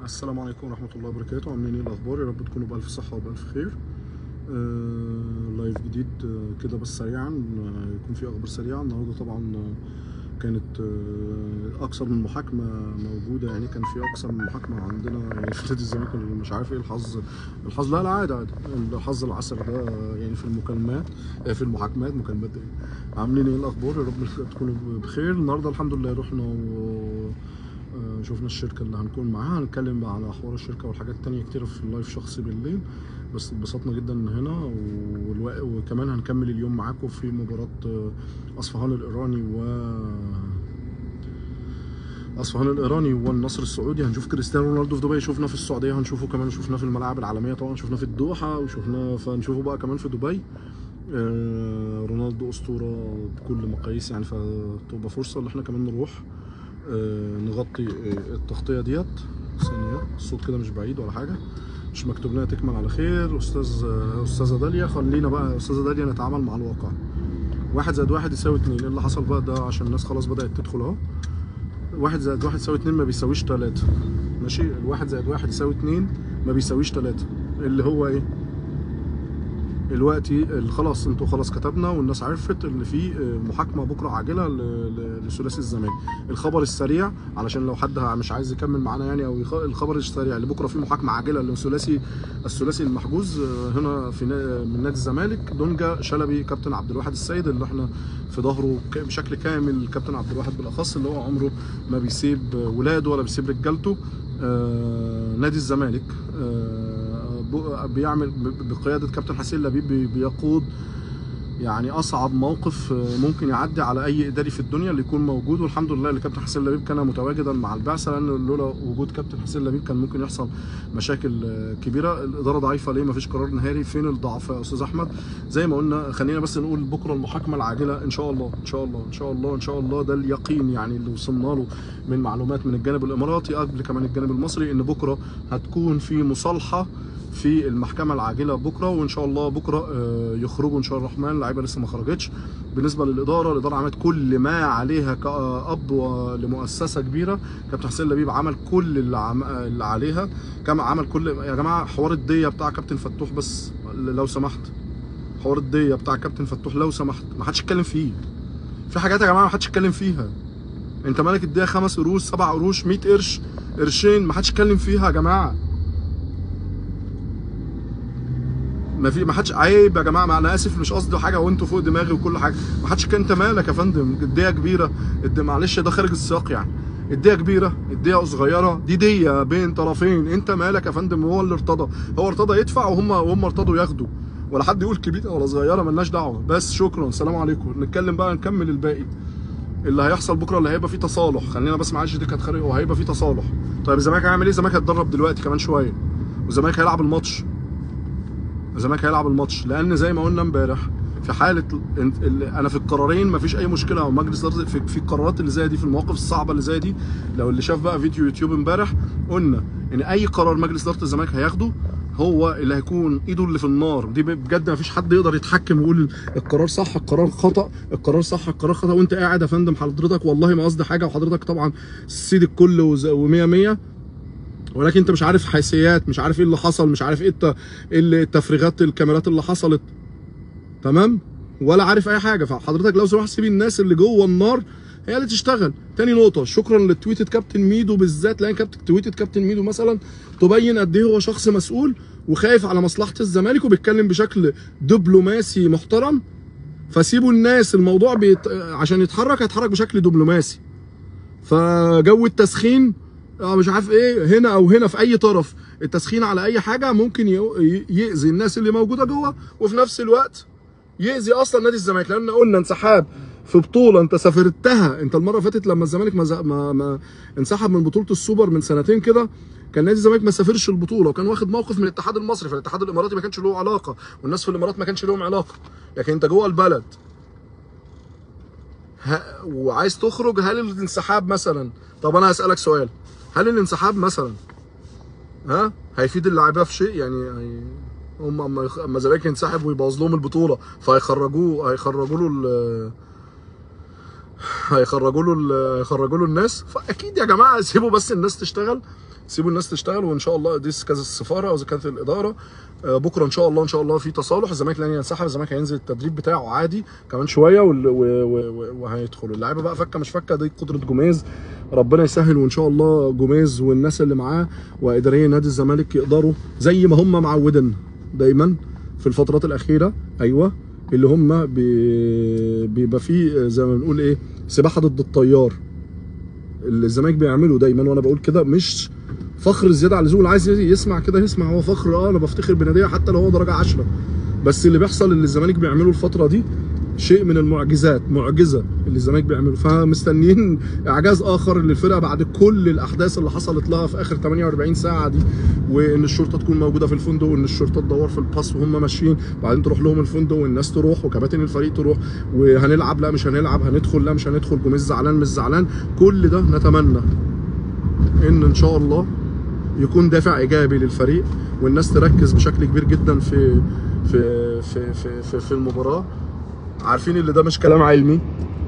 السلام عليكم ورحمة الله وبركاته. عاملين ايه الأخبار؟ يا رب تكونوا بألف صحة وبألف خير. لايف جديد كده بس سريعا، يكون في أخبار سريعة. النهاردة طبعا كانت أكثر من محاكمة موجودة، يعني كان في أكثر من محاكمة عندنا يعني في نادي الزمالك. مش عارف ايه الحظ لا عادي الحظ العسر ده يعني في المكالمات في المحاكمات. مكالمات ايه؟ عاملين ايه الأخبار؟ يا رب تكونوا بخير. النهاردة الحمد لله رحنا شوفنا الشركة اللي هنكون معاها، هنتكلم بقى على حوار الشركة والحاجات التانية كتير في اللايف شخصي بالليل. بس اتبسطنا جدا هنا، وكمان هنكمل اليوم معاكم في مباراة أصفهان الإيراني والنصر السعودي. هنشوف كريستيانو رونالدو في دبي، شفنا في السعودية، هنشوفه كمان، شفناه في الملاعب العالمية طبعا، شفناه في الدوحة فهنشوفه بقى كمان في دبي. رونالدو أسطورة بكل مقاييس يعني، فتبقى فرصة ان احنا كمان نروح نغطي التغطيه ديت. ثانيه، الصوت كده مش بعيد ولا حاجه، مش مكتوب لنا تكمل على خير. استاذه داليا، خلينا بقى استاذه داليا نتعامل مع الواقع. 1 زائد 1 يساوي 2. ايه اللي حصل بقى ده؟ عشان الناس خلاص بدات تدخل اهو. 1 زائد 1 يساوي 2 ما بيساويش 3. ماشي، 1 زائد 1 يساوي 2 ما بيساويش 3. اللي هو ايه دلوقتي؟ خلاص انتوا خلاص كتبنا والناس عرفت ان في محاكمه بكره عاجله لثلاثي الزمالك. الخبر السريع علشان لو حد مش عايز يكمل معانا يعني، او الخبر السريع اللي بكره في محاكمه عاجله الثلاثي المحجوز هنا من نادي الزمالك. دونجا، شلبي، كابتن عبد الواحد السيد اللي احنا في ظهره بشكل كامل. كابتن عبد الواحد بالاخص اللي هو عمره ما بيسيب ولاده ولا بيسيب رجالته. نادي الزمالك بيعمل بقياده كابتن حسين لبيب، بيقود يعني اصعب موقف ممكن يعدي على اي اداري في الدنيا اللي يكون موجود. والحمد لله اللي كابتن حسين لبيب كان متواجدا مع البعثه، لان لولا وجود كابتن حسين لبيب كان ممكن يحصل مشاكل كبيره. الاداره ضعيفه ليه؟ مفيش قرار نهائي. فين الضعف يا استاذ احمد؟ زي ما قلنا، خلينا بس نقول بكره المحاكمه العاجله ان شاء الله ان شاء الله ان شاء الله ان شاء الله. ده اليقين يعني اللي وصلنا له من معلومات من الجانب الاماراتي قبل كمان الجانب المصري، ان بكره هتكون في مصالحه في المحكمه العاجله بكره. وان شاء الله بكره يخرجوا ان شاء الله الرحمن. اللعيبه لسه ما خرجتش. بالنسبه للاداره، الاداره عملت كل ما عليها كاب لمؤسسه كبيره. كابتن حسين لبيب عمل كل اللي عليها، كما عمل كل. يا جماعه حوار الديه بتاع كابتن فتوح بس لو سمحت، حوار الديه بتاع كابتن فتوح لو سمحت ما حدش يتكلم فيه. في حاجات يا جماعه ما حدش يتكلم فيها. انت مالك الديه 5 قروش 7 قروش 100 قرش قرشين، ما حدش يتكلم فيها يا جماعه. ما حدش. عيب يا جماعه، ما انا اسف مش قصدي حاجه وانتوا فوق دماغي وكل حاجه. ما حدش. انت مالك يا فندم؟ الديه كبيره، معلش ده خارج السياق يعني. الديه كبيره، الديه صغيره، دي ديه بين طرفين. انت مالك يا فندم؟ هو اللي ارتضى، هو ارتضى يدفع وهم ارتضوا ياخدوا. ولا حد يقول كبيره ولا صغيره، ملناش دعوه. بس شكرا، السلام عليكم. نتكلم بقى، نكمل الباقي اللي هيحصل بكره. اللي هيبقى فيه تصالح، خلينا بس معلش دي كانت خارج، وهيبقى فيه تصالح. طيب الزمالك هيعمل ايه؟ الزمالك هيتدرب دلوقتي كمان شويه، والزمالك هيلعب الماتش. الزمالك هيلعب الماتش، لان زي ما قلنا امبارح في حاله انا في القرارين مفيش اي مشكله. او مجلس اداره في القرارات اللي زي دي، في المواقف الصعبه اللي زي دي، لو اللي شاف بقى فيديو يوتيوب امبارح، قلنا ان اي قرار مجلس اداره الزمالك هياخده هو اللي هيكون ايده اللي في النار. دي بجد مفيش حد يقدر يتحكم ويقول القرار صح القرار خطا، القرار صح القرار خطا. وانت قاعد يا فندم حضرتك، والله ما قصدي حاجه، وحضرتك طبعا سيد الكل و100 ولكن انت مش عارف حيثيات، مش عارف ايه اللي حصل، مش عارف ايه التفريغات الكاميرات اللي حصلت، تمام؟ ولا عارف اي حاجه. فحضرتك لو سمحت سيب الناس اللي جوه النار هي اللي تشتغل. تاني نقطه، شكرا لتويته كابتن ميدو بالذات، لان تويته كابتن ميدو مثلا تبين قد ايه هو شخص مسؤول وخايف على مصلحه الزمالك وبيتكلم بشكل دبلوماسي محترم. فسيبوا الناس، الموضوع عشان يتحرك هيتحرك بشكل دبلوماسي. فجو التسخين مش عارف ايه هنا او هنا في اي طرف، التسخين على اي حاجه ممكن يأذي الناس اللي موجوده جوه، وفي نفس الوقت يأذي اصلا نادي الزمالك. لان قلنا انسحاب في بطوله انت سافرتها. انت المره اللي فاتت لما الزمالك ما انسحب من بطوله السوبر من سنتين كده، كان نادي الزمالك ما سافرش البطوله، وكان واخد موقف من الاتحاد المصري. فالاتحاد الاماراتي ما كانش له علاقه، والناس في الامارات ما كانش لهم علاقه. لكن انت جوه البلد وعايز تخرج. هل الانسحاب مثلا، طب انا هسألك سؤال، هل الانسحاب مثلا هيفيد اللاعبيه في شيء؟ يعني هم اما الزمالك ينسحب ويبوظ لهم البطوله فهيخرجوا له هيخرجوا له الناس. فاكيد يا جماعه سيبوا بس الناس تشتغل، سيبوا الناس تشتغل، وان شاء الله دي كذا السفاره او اذا كانت الاداره بكره ان شاء الله ان شاء الله في تصالح. الزمالك لن ينسحب، الزمالك هينزل التدريب بتاعه عادي كمان شويه وهيدخل. اللعيبه بقى فكه مش فكه، دي قدره جوميز، ربنا يسهل. وان شاء الله جوميز والناس اللي معاه واداريه نادي الزمالك يقدروا زي ما هم معودين دايما في الفترات الاخيره، ايوه، اللي هم بيبقى فيه زي ما بنقول ايه، سباحه ضد التيار. اللي الزمالك بيعمله دايما، وانا بقول كده مش فخر زياده على اللزوم، اللي عايز يسمع كده يسمع، هو فخر، انا بفتخر بناديه حتى لو هو درجه 10. بس اللي بيحصل اللي الزمالك بيعمله الفتره دي شيء من المعجزات، معجزه اللي الزمالك بيعمله. فمستنيين اعجاز اخر للفرقه بعد كل الاحداث اللي حصلت لها في اخر 48 ساعه دي، وان الشرطه تكون موجوده في الفندق، وان الشرطه تدور في الباص وهم ماشيين، بعدين تروح لهم الفندق والناس تروح وكباتن الفريق تروح، وهنلعب لا مش هنلعب، هندخل لا مش هندخل، جوميز زعلان مش زعلان. كل ده نتمنى ان شاء الله يكون دافع ايجابي للفريق، والناس تركز بشكل كبير جدا في المباراه. عارفين اللي ده مش كلام علمي،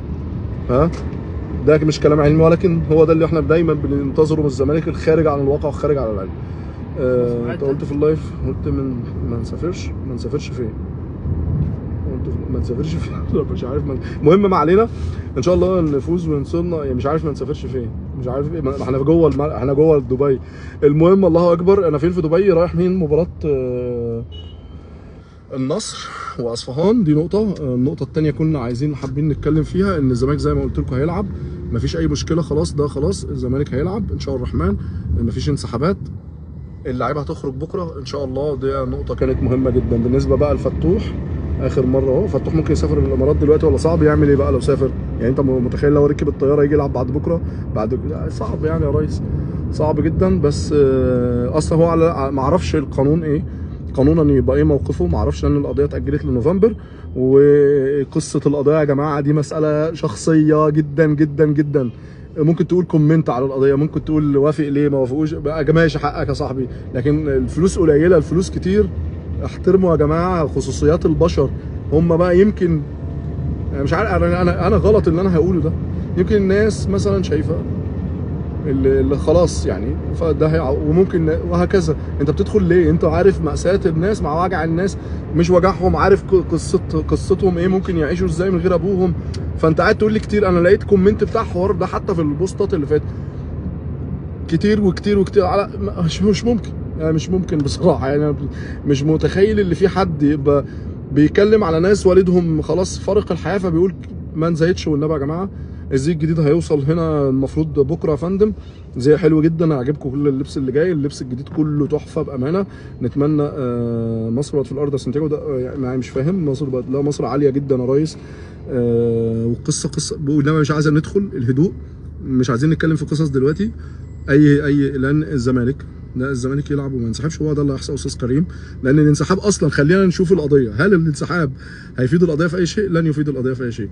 ده مش كلام علمي، ولكن هو ده اللي احنا دايما بننتظره من الزمالك، الخارج عن الواقع والخارج عن العلم. انت قلت في اللايف، قلت ما نسافرش فين؟ ما نسافرش فين؟ مش عارف المهم ما علينا، ان شاء الله نفوز ونوصلنا، يعني مش عارف ما نسافرش فين، مش عارف ايه، احنا جوه دبي. المهم الله اكبر، انا فين في دبي؟ رايح مين؟ مباراه النصر واصفهان، دي نقطه. النقطه الثانيه كنا حابين نتكلم فيها ان الزمالك زي ما قلت لكم هيلعب، مفيش اي مشكله، خلاص ده خلاص الزمالك هيلعب ان شاء الله الرحمن، مفيش انسحابات، اللعيبه هتخرج بكره ان شاء الله. دي نقطه كانت مهمه جدا. بالنسبه بقى لفتوح، اخر مره اهو، فتوح ممكن يسافر الامارات دلوقتي ولا صعب؟ يعمل ايه بقى لو سافر؟ يعني انت متخيل لو ركب الطياره يجي يلعب بعد بكره؟ صعب يعني يا ريس، صعب جدا. بس اصلا هو على ما اعرفش القانون ايه، قانونا يبقى ايه موقفه، ما اعرفش، لان القضيه اتاجلت لنوفمبر. وقصه القضيه يا جماعه دي مساله شخصيه جدا جدا جدا، ممكن تقول كومنت على القضيه، ممكن تقول وافق ليه ما وافقوش بقى، ماشي حقك يا صاحبي، لكن الفلوس قليله الفلوس كتير، احترموا يا جماعه خصوصيات البشر. هم بقى يمكن يعني مش عارف، انا غلط اللي انا هقوله ده، يمكن الناس مثلا شايفه اللي خلاص يعني فده وممكن وهكذا. انت بتدخل ليه؟ انت عارف مأساة الناس مع وجع الناس، مش وجعهم، عارف قصتهم ايه، ممكن يعيشوا ازاي من غير ابوهم. فانت قاعد تقول لي كتير، انا لقيت كومنت بتاع حوار ده حتى في البوستات اللي فاتت كتير وكتير وكتير على مش ممكن، يعني مش ممكن بصراحه، يعني أنا مش متخيل اللي في حد يبقى بيتكلم على ناس والدهم خلاص فارق الحياه فبيقول ما نزيدش. والنبي يا جماعه الزي الجديد هيوصل هنا المفروض بكره يا فندم، زي حلو جدا، عاجبكم كل اللبس اللي جاي، اللبس الجديد كله تحفه بامانه. نتمنى مصر بقت في الارض سانتياغو ده يعني مش فاهم، مصر بقت، لا مصر عاليه جدا يا ريس. وقصه انما مش عايزين ندخل الهدوء، مش عايزين نتكلم في قصص دلوقتي لان الزمالك يلعب وما ينسحبش، هو ده اللي هيحصل استاذ كريم. لان الانسحاب اصلا، خلينا نشوف القضيه، هل الانسحاب هيفيد القضيه في اي شيء؟ لن يفيد القضيه في اي شيء.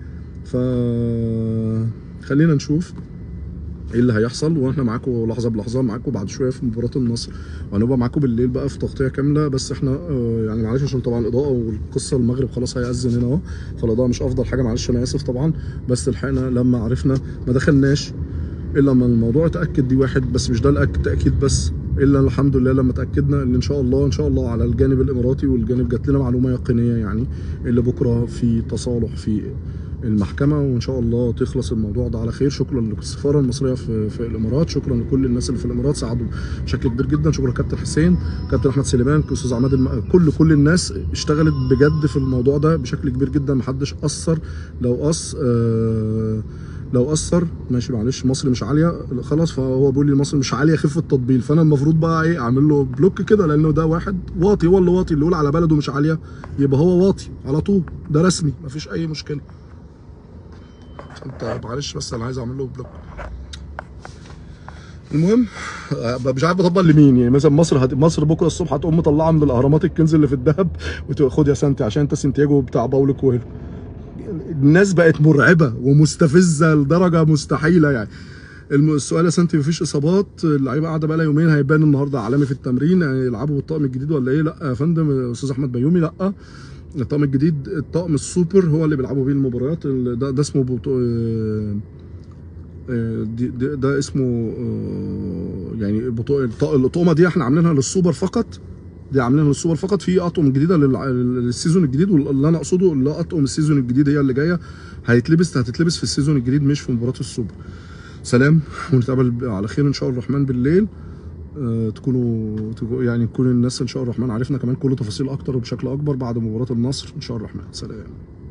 خلينا نشوف ايه اللي هيحصل، واحنا معاكم لحظه بلحظه، معاكم بعد شويه في مباراه النصر، وهنبقى معاكم بالليل بقى في تغطيه كامله. بس احنا يعني معلش عشان طبعا الاضاءه والقصه، المغرب خلاص هيأذن هنا اهو، فالاضاءه مش افضل حاجه، معلش انا اسف طبعا. بس لحقنا لما عرفنا، ما دخلناش الا لما الموضوع اتاكد، دي واحد بس، مش ده التاكيد بس، الا الحمد لله لما اتاكدنا ان شاء الله على الجانب الاماراتي، والجانب جات لنا معلومه يقينيه يعني اللي بكره في تصالح في المحكمه، وان شاء الله تخلص الموضوع ده على خير. شكرا للسفاره المصريه في الامارات، شكرا لكل الناس اللي في الامارات ساعدوا بشكل كبير جدا، شكرا كابتن حسين، كابتن احمد سليمان، استاذ عماد، كل الناس اشتغلت بجد في الموضوع ده بشكل كبير جدا، محدش قصر. لو قصر ماشي معلش، مصر مش عاليه خلاص، فهو بيقول لي مصر مش عاليه خفه التطبيل، فانا المفروض بقى ايه، اعمل له بلوك كده، لانه ده واحد واطي، هو اللي واطي، اللي يقول على بلده مش عاليه يبقى هو واطي على طول، ده رسمي مفيش اي مشكله. انت معلش بس انا عايز اعمل له بلوك. المهم مش عارف اطبق لمين، يعني مثلا مصر بكره الصبح هتقوم مطلعه من الاهرامات الكنز اللي في الذهب وتاخد يا سانتي عشان انت سانتياغو بتاع باولو كويلو. الناس بقت مرعبه ومستفزه لدرجه مستحيله يعني. السؤال يا سانتي، مفيش اصابات؟ اللعيبه قاعده بقى لها يومين، هيبان النهارده علامي في التمرين، يعني يلعبوا بالطقم الجديد ولا ايه؟ لا يا فندم، استاذ احمد بيومي لا، الطقم الجديد، الطقم السوبر هو اللي بيلعبوا بيه المباريات. ده اسمه ده اسمه يعني الطقمه دي احنا عاملينها للسوبر فقط. دي عاملينها للسوبر فقط. في اطقم جديده للسيزون الجديد، واللي انا اقصده اللي اطقم السيزون الجديد هي اللي جايه هتتلبس في السيزون الجديد مش في مباراه السوبر. سلام، ونتقابل على خير ان شاء الله الرحمن بالليل. تكون الناس ان شاء الله الرحمن عرفنا كمان كل تفاصيل اكتر وبشكل اكبر بعد مباراه النصر ان شاء الله الرحمن. سلام.